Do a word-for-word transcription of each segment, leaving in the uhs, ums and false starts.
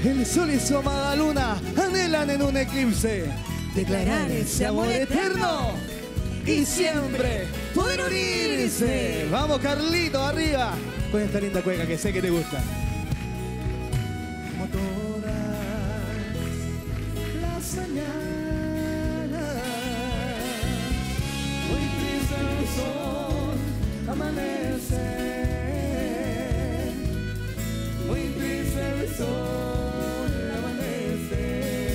El sol y su amada luna anhelan en un eclipse declarar ese amor eterno y siempre poder unirse. Vamos, Carlito, arriba con esta linda cueca que sé que te gusta. Como todas las mañanas, muy triste el sol amanece, muy triste el sol amanece,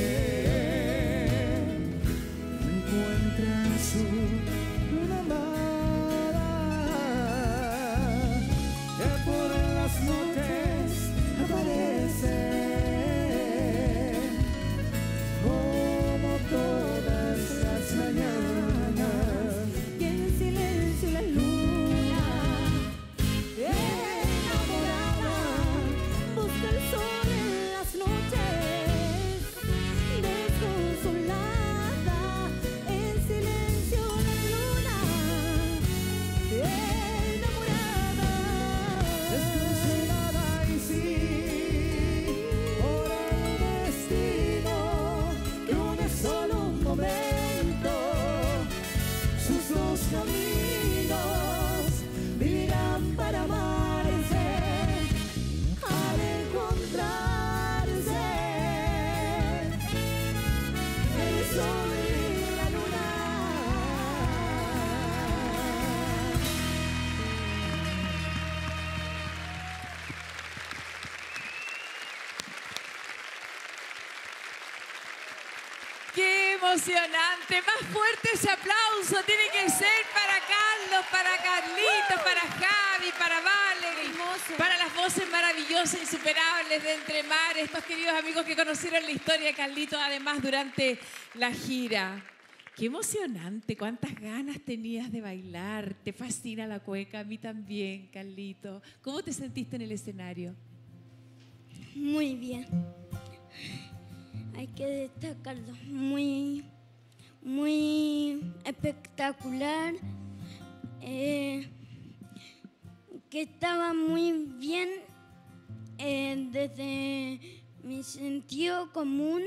encuentra su luna amada, que por las noches aparece, como todas las mañanas, Y en el silencio la luna enamorada busca el sol en las noches, desconsolada. En silencio la luna enamorada. desconsolada y sí, por el destino que une solo un momento, sus dos caminos vivirán para amarse al encontrarse el sol y la luna. ¡Qué emocionante! Más fuerte ese aplauso tiene que ser para Carlos, para Carlitos, para Javi, para Valerie, para las voces maravillosas, insuperables de Entre Mares, estos queridos amigos que conocieron la historia de Carlitos además durante la gira. ¡Qué emocionante! ¿Cuántas ganas tenías de bailar? ¿Te fascina la cueca? A mí también, Carlitos. ¿Cómo te sentiste en el escenario? Muy bien. Hay que destacarlo. Muy, muy espectacular. Eh, que estaba muy bien eh, desde mi sentido común,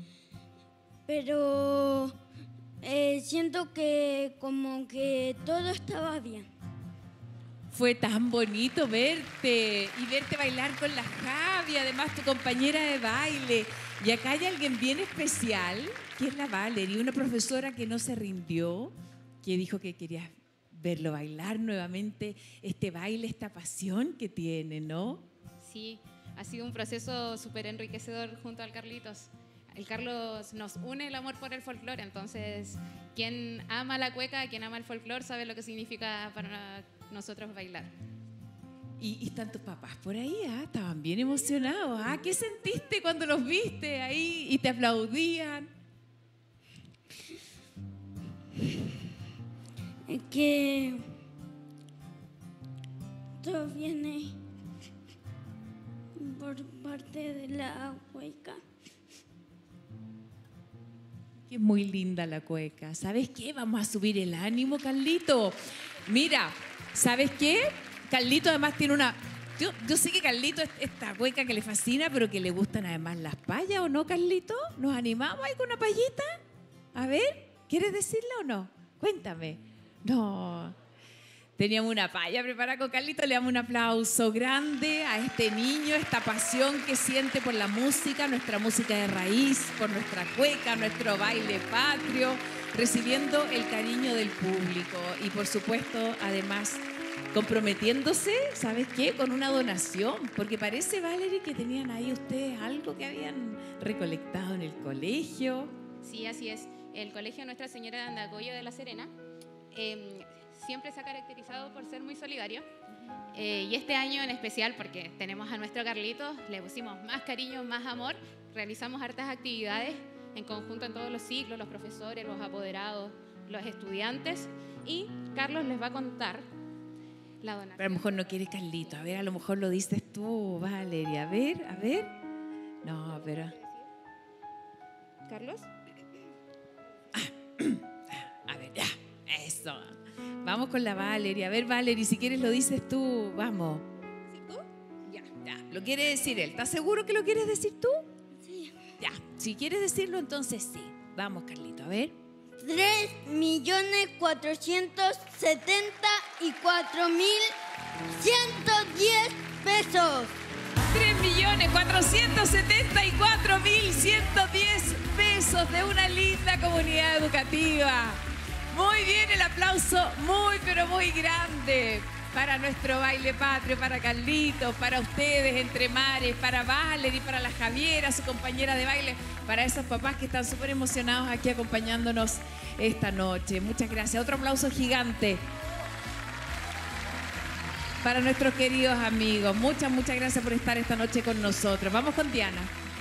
pero eh, siento que como que todo estaba bien. Fue tan bonito verte y verte bailar con la Javi, además tu compañera de baile. Y acá hay alguien bien especial, que es la Valerie, una profesora que no se rindió, que dijo que quería verlo bailar nuevamente, este baile, esta pasión que tiene, ¿no? Sí, ha sido un proceso súper enriquecedor junto al Carlitos. El Carlos nos une el amor por el folclore, entonces quien ama la cueca, quien ama el folclore sabe lo que significa para nosotros bailar. Y, y están tus papás por ahí, ¿ah? Estaban bien emocionados. ¿Ah? ¿Qué sentiste cuando los viste ahí y te aplaudían? Es que todo viene por parte de la cueca. Que es muy linda la cueca. ¿Sabes qué? Vamos a subir el ánimo, Carlito. Mira, ¿sabes qué? Carlito además tiene una... Yo, yo sé que Carlito es esta cueca que le fascina, pero que le gustan además las payas, ¿o no, Carlito? ¿Nos animamos ahí con una payita? A ver, ¿quieres decirla o no? Cuéntame. No. Teníamos una paya preparada con Carlito. Le damos un aplauso grande a este niño, esta pasión que siente por la música, nuestra música de raíz, por nuestra cueca, nuestro baile patrio, recibiendo el cariño del público y, por supuesto, además, comprometiéndose, ¿sabes qué? Con una donación, porque parece, Valerie, que tenían ahí ustedes algo que habían recolectado en el colegio. Sí, así es. El Colegio Nuestra Señora de Andacollo de La Serena eh, siempre se ha caracterizado por ser muy solidario. Eh, y este año en especial, porque tenemos a nuestro Carlitos, le pusimos más cariño, más amor. Realizamos hartas actividades en conjunto en todos los ciclos, los profesores, los apoderados, los estudiantes. Y Carlos les va a contar la donación. Pero a lo mejor no quiere Carlito. A ver, a lo mejor lo dices tú, Valerie. A ver, a ver. No, pero... ¿Carlos? A ver, ya. Eso. Vamos con la Valerie. A ver, Valerie, si quieres lo dices tú. Vamos. ¿Sí, tú? Ya, ya. Lo quiere decir él. ¿Estás seguro que lo quieres decir tú? Ya, si quieres decirlo, entonces sí. Vamos, Carlito, a ver. tres millones cuatrocientos setenta y cuatro mil ciento diez pesos. tres millones cuatrocientos setenta y cuatro mil ciento diez pesos de una linda comunidad educativa. Muy bien, el aplauso muy, pero muy grande para nuestro baile patrio, para Carlitos, para ustedes, Entre Mares, para Valerie, para la Javiera, su compañera de baile, para esos papás que están súper emocionados aquí acompañándonos esta noche. Muchas gracias. Otro aplauso gigante para nuestros queridos amigos. Muchas, muchas gracias por estar esta noche con nosotros. Vamos con Diana.